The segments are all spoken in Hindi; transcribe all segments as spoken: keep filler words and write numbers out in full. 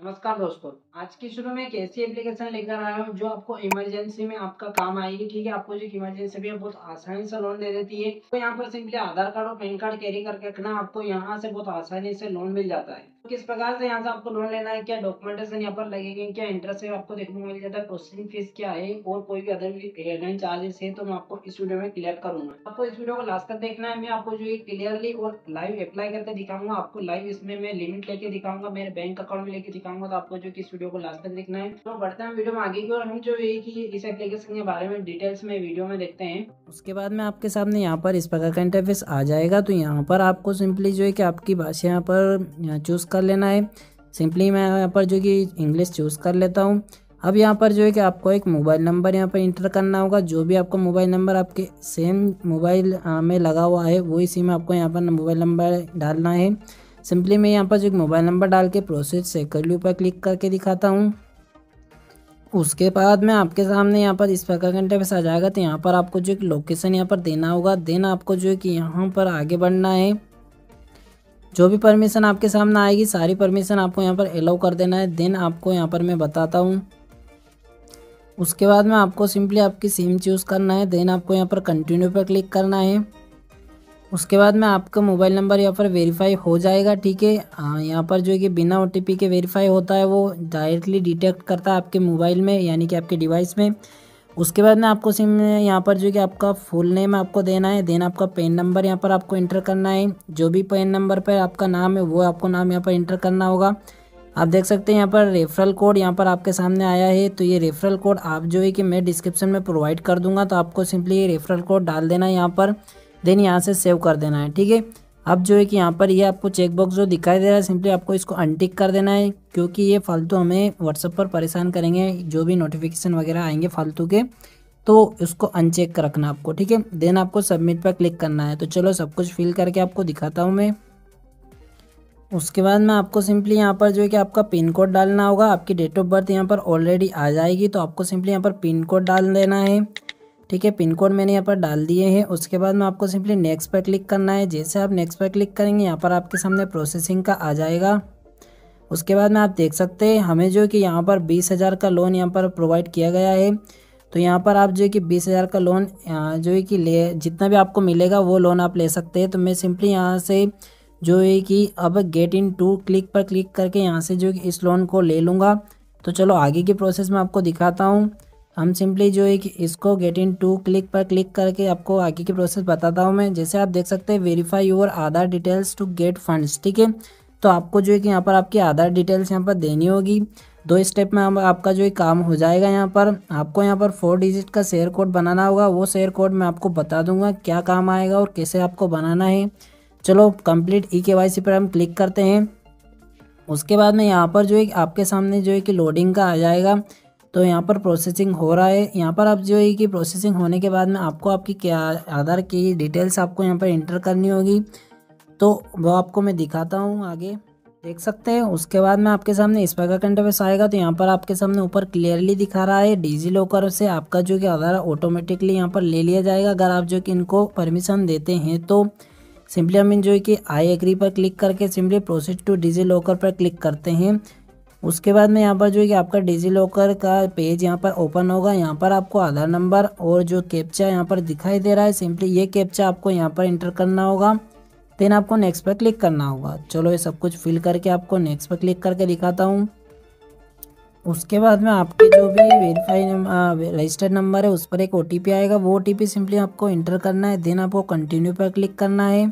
नमस्कार दोस्तों, आज की शुरू में एक ऐसी एप्लीकेशन लेकर आया हूँ जो आपको इमरजेंसी में आपका काम आएगी। ठीक है, आपको जो इमरजेंसी में बहुत आसानी से लोन दे देती है। तो यहाँ पर सिंपली आधार कार्ड और पैन कार्ड कैरी करके रखना, आपको यहाँ से बहुत आसानी से लोन मिल जाता है। तो किस प्रकार से यहाँ से आपको लोन लेना है, क्या डॉक्यूमेंटेशन यहाँ पर लगेंगे, क्या इंटरेस्ट है आपको देखने को मिल जाता है, प्रोसेसिंग फीस क्या है और कोई भी अदर हेडलाइन चार्जेस है, तो मैं आपको इस वीडियो में क्लियर करूंगा। आपको इस वीडियो को लास्ट तक देखना है। मैं आपको जो क्लियरली और लाइव अप्लाई करके दिखाऊंगा, आपको लाइव इसमें मैं लिमिट लेके दिखाऊंगा, मेरे बैंक अकाउंट में लेके दिखाऊंगा। तो आपको जो कि इस वीडियो को लास्ट तक देखना है। तो बढ़ते हैं वीडियो में आगे की और हम जो है कि इस एप्लीकेशन के बारे में डिटेल्स में वीडियो में देखते हैं। उसके बाद में आपके सामने यहाँ पर इस प्रकार का इंटरफेस आ जाएगा। तो यहाँ पर आपको सिंपली जो है कि आपकी भाषा यहाँ पर चूज़ कर लेना है। सिंपली मैं यहाँ पर जो कि इंग्लिश चूज़ कर लेता हूँ। अब यहाँ पर जो है कि आपको एक मोबाइल नंबर यहाँ पर इंटर करना होगा। जो भी आपको मोबाइल नंबर आपके सेम मोबाइल में लगा हुआ है वो इसी में आपको यहाँ पर मोबाइल नंबर डालना है। सिंपली मैं यहाँ पर जो मोबाइल नंबर डाल के प्रोसेस सेक्योरली पर क्लिक करके दिखाता हूँ। उसके बाद में आपके सामने यहाँ पर इस प्रकार का इंटरफेस आ जाएगा। तो यहाँ पर आपको जो लोकेशन यहाँ पर देना होगा। देन आपको जो है कि यहाँ पर आगे बढ़ना है। जो भी परमिशन आपके सामने आएगी सारी परमिशन आपको यहाँ पर अलाउ कर देना है। देन आपको यहाँ पर मैं बताता हूँ। उसके बाद में आपको सिंपली आपकी सिम चूज़ करना है। देन आपको यहाँ पर कंटिन्यू पर क्लिक करना है। उसके बाद में आपका मोबाइल नंबर यहाँ पर वेरीफाई हो जाएगा। ठीक है, यहाँ पर जो है कि बिना ओटीपी के वेरीफाई होता है, वो डायरेक्टली डिटेक्ट करता है आपके मोबाइल में यानी कि आपके डिवाइस में। उसके बाद में आपको सिम यहाँ पर जो है कि आपका फुल नेम आपको देना है। देन आपका पेन नंबर यहाँ पर आपको इंटर करना है। जो भी पेन नंबर पर आपका नाम है वो आपको नाम यहाँ पर इंटर करना होगा। आप देख सकते हैं यहाँ पर रेफरल कोड यहाँ पर आपके सामने आया है। तो ये रेफरल कोड आप जो है कि मैं डिस्क्रिप्शन में प्रोवाइड कर दूंगा। तो आपको सिंपली ये रेफरल कोड डाल देना है यहाँ पर। देन यहाँ से सेव कर देना है। ठीक है, अब जो है कि यहाँ पर ये आपको चेकबॉक्स जो दिखाई दे रहा है सिंपली आपको इसको अनटिक कर देना है, क्योंकि ये फालतू हमें व्हाट्सएप पर परेशान करेंगे। जो भी नोटिफिकेशन वगैरह आएंगे फालतू के, तो उसको अनचेक कर रखना आपको। ठीक है, देन आपको सबमिट पर क्लिक करना है। तो चलो सब कुछ फिल करके आपको दिखाता हूँ मैं। उसके बाद में आपको सिंपली यहाँ पर जो है कि आपका पिन कोड डालना होगा। आपकी डेट ऑफ बर्थ यहाँ पर ऑलरेडी आ जाएगी। तो आपको सिंपली यहाँ पर पिन कोड डाल देना है। ठीक है, पिन कोड मैंने यहाँ पर डाल दिए हैं। उसके बाद में आपको सिंपली नेक्स्ट पर क्लिक करना है। जैसे आप नेक्स्ट पर क्लिक करेंगे यहाँ पर आपके सामने प्रोसेसिंग का आ जाएगा। उसके बाद में आप देख सकते हैं हमें जो कि यहाँ पर बीस हज़ार का लोन यहाँ पर प्रोवाइड किया गया है। तो यहाँ पर आप जो है कि बीस हज़ार का लोन जो है कि ले जितना भी आपको मिलेगा वो लोन आप ले सकते हैं। तो मैं सिंपली यहाँ से जो है कि अब गेट इन टू क्लिक पर क्लिक करके यहाँ से जो कि इस लोन को ले लूँगा। तो चलो आगे की प्रोसेस में आपको दिखाता हूँ। हम सिंपली जो है कि इसको गेट इन टू क्लिक पर क्लिक करके आपको आगे की प्रोसेस बताता हूँ मैं। जैसे आप देख सकते हैं verify your Aadhaar details to get funds. ठीक है, तो आपको जो है कि यहाँ पर आपकी आधार डिटेल्स यहाँ पर देनी होगी। दो स्टेप में आपका जो है काम हो जाएगा। यहाँ पर आपको यहाँ पर फोर डिजिट का शेयर कोड बनाना होगा। वो शेयर कोड मैं आपको बता दूंगा क्या काम आएगा और कैसे आपको बनाना है। चलो कंप्लीट ई के वाई सी पर हम क्लिक करते हैं। उसके बाद में यहाँ पर जो है आपके सामने जो है कि लोडिंग का आ जाएगा। तो यहाँ पर प्रोसेसिंग हो रहा है। यहाँ पर आप जो है कि प्रोसेसिंग होने के बाद में आपको आपकी क्या आधार की डिटेल्स आपको यहाँ पर इंटर करनी होगी। तो वो आपको मैं दिखाता हूँ आगे, देख सकते हैं। उसके बाद में आपके सामने इस प्रकार का इंटरफेस आएगा। तो यहाँ पर आपके सामने ऊपर क्लियरली दिखा रहा है डिजी लॉकर से आपका जो कि आधार ऑटोमेटिकली यहाँ पर ले लिया जाएगा अगर आप जो कि इनको परमिशन देते हैं। तो सिंपली हम जो है कि आई एग्री पर क्लिक करके simply proceed to DigiLocker पर क्लिक करते हैं। उसके बाद में यहाँ पर जो है कि आपका डिजी लॉकर का पेज यहाँ पर ओपन होगा। यहाँ पर आपको आधार नंबर और जो कैप्चा यहाँ पर दिखाई दे रहा है सिंपली ये कैप्चा आपको यहाँ पर इंटर करना होगा। देन आपको नेक्स्ट पर क्लिक करना होगा। चलो ये सब कुछ फिल करके आपको नेक्स्ट पर क्लिक करके दिखाता हूँ। उसके बाद में आपके जो भी वेरीफाई रजिस्टर्ड नंबर है उस पर एक ओ टी पी आएगा। वो ओ टी पी सिंपली आपको इंटर करना है। देन आपको कंटिन्यू पर क्लिक करना है।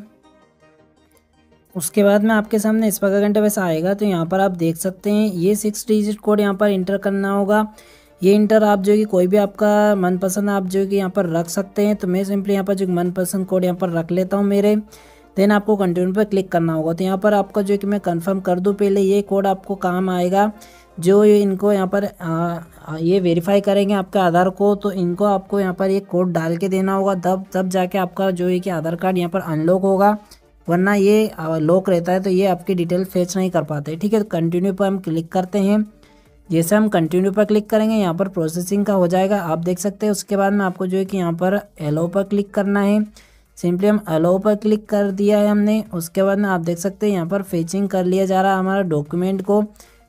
उसके बाद में आपके सामने इस प्रकार का इंटरफेस आएगा। तो यहाँ पर आप देख सकते हैं ये सिक्स डिजिट कोड यहाँ पर इंटर करना होगा। ये इंटर आप जो कि कोई भी आपका मनपसंद आप जो कि यहाँ पर रख सकते हैं। तो मैं सिंपली यहाँ पर जो मनपसंद कोड यहाँ पर रख लेता हूँ मेरे। देन आपको कंटिन्यू पर क्लिक करना होगा। तो यहाँ पर आपका जो कि मैं कंफर्म कर दूँ पहले, ये कोड आपको काम आएगा। जो इनको यहाँ पर आ, ये वेरीफाई करेंगे आपके आधार को, तो इनको आपको यहाँ पर ये कोड डाल के देना होगा। तब तब जाके आपका जो है कि आधार कार्ड यहाँ पर अनलॉक होगा, वरना ये लॉक रहता है तो ये आपकी डिटेल फेच नहीं कर पाते। ठीक है, कंटिन्यू पर हम क्लिक करते हैं। जैसे हम कंटिन्यू पर क्लिक करेंगे यहाँ पर प्रोसेसिंग का हो जाएगा, आप देख सकते हैं। उसके बाद में आपको जो है कि यहाँ पर एलो पर क्लिक करना है। सिंपली हम एलो पर क्लिक कर दिया है हमने। उसके बाद में आप देख सकते हैं यहाँ पर फेचिंग कर लिया जा रहा है हमारा डॉक्यूमेंट को।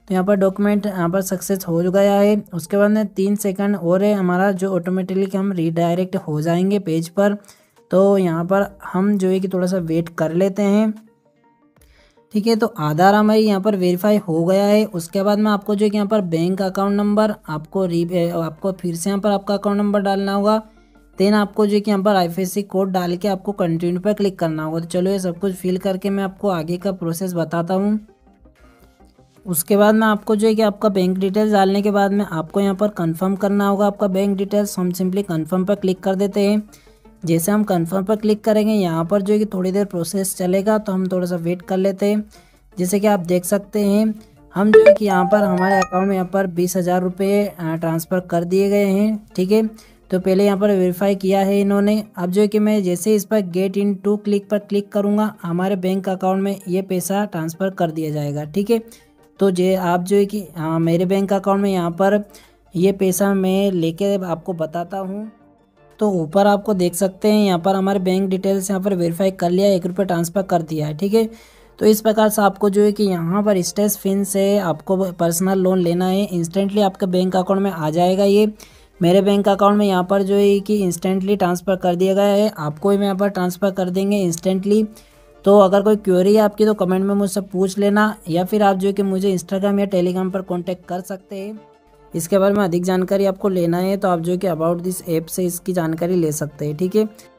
तो यहाँ पर डॉक्यूमेंट यहाँ पर सक्सेस हो गया है। उसके बाद में तीन सेकंड और है हमारा, जो ऑटोमेटिकली हम रीडायरेक्ट हो जाएंगे पेज पर। तो यहाँ पर हम जो है कि थोड़ा सा वेट कर लेते हैं, ठीक है। तो आधार हमारी यहाँ पर वेरीफाई हो गया है। उसके बाद में आपको जो है कि यहाँ पर बैंक अकाउंट नंबर आपको री आपको फिर से यहाँ पर आपका अकाउंट नंबर डालना होगा। देन आपको जो है कि यहाँ पर I F S C code डाल के आपको कंटिन्यू पर क्लिक करना होगा। तो चलो ये सब कुछ फिल करके मैं आपको आगे का प्रोसेस बताता हूँ। उसके बाद में आपको जो है कि आपका बैंक डिटेल्स डालने के बाद में आपको यहाँ पर कंफर्म करना होगा आपका बैंक डिटेल्स। हम सिंपली कंफर्म पर क्लिक कर देते हैं। जैसे हम कंफर्म पर क्लिक करेंगे यहाँ पर जो है कि थोड़ी देर प्रोसेस चलेगा, तो हम थोड़ा सा वेट कर लेते हैं। जैसे कि आप देख सकते हैं हम जो है कि यहाँ पर हमारे अकाउंट में यहाँ पर बीस हज़ार रुपये ट्रांसफ़र कर दिए गए हैं, ठीक है। तो पहले यहाँ पर वेरीफाई किया है इन्होंने। अब जो है कि मैं जैसे इस पर गेट इन टू क्लिक पर क्लिक करूँगा, हमारे बैंक अकाउंट में ये पैसा ट्रांसफ़र कर दिया जाएगा, ठीक है। तो जे आप जो है कि हाँ मेरे बैंक अकाउंट में यहाँ पर ये पैसा मैं लेके आपको बताता हूँ। तो ऊपर आपको देख सकते हैं यहाँ पर हमारे बैंक डिटेल्स यहाँ पर वेरीफाई कर लिया, एक रुपये ट्रांसफ़र कर दिया है, ठीक है। तो इस प्रकार से आपको जो है कि यहाँ पर स्टेस फिन से आपको पर्सनल लोन लेना है, इंस्टेंटली आपके बैंक अकाउंट में आ जाएगा। ये मेरे बैंक अकाउंट में यहाँ पर जो है कि इंस्टेंटली ट्रांसफ़र कर दिया गया है, आपको भी यहाँ पर ट्रांसफ़र कर देंगे इंस्टेंटली। तो अगर कोई क्वेरी है आपकी तो कमेंट में मुझसे पूछ लेना, या फिर आप जो है कि मुझे इंस्टाग्राम या टेलीग्राम पर कांटेक्ट कर सकते हैं। इसके बारे में अधिक जानकारी आपको लेना है तो आप जो है कि अबाउट दिस ऐप से इसकी जानकारी ले सकते हैं, ठीक है।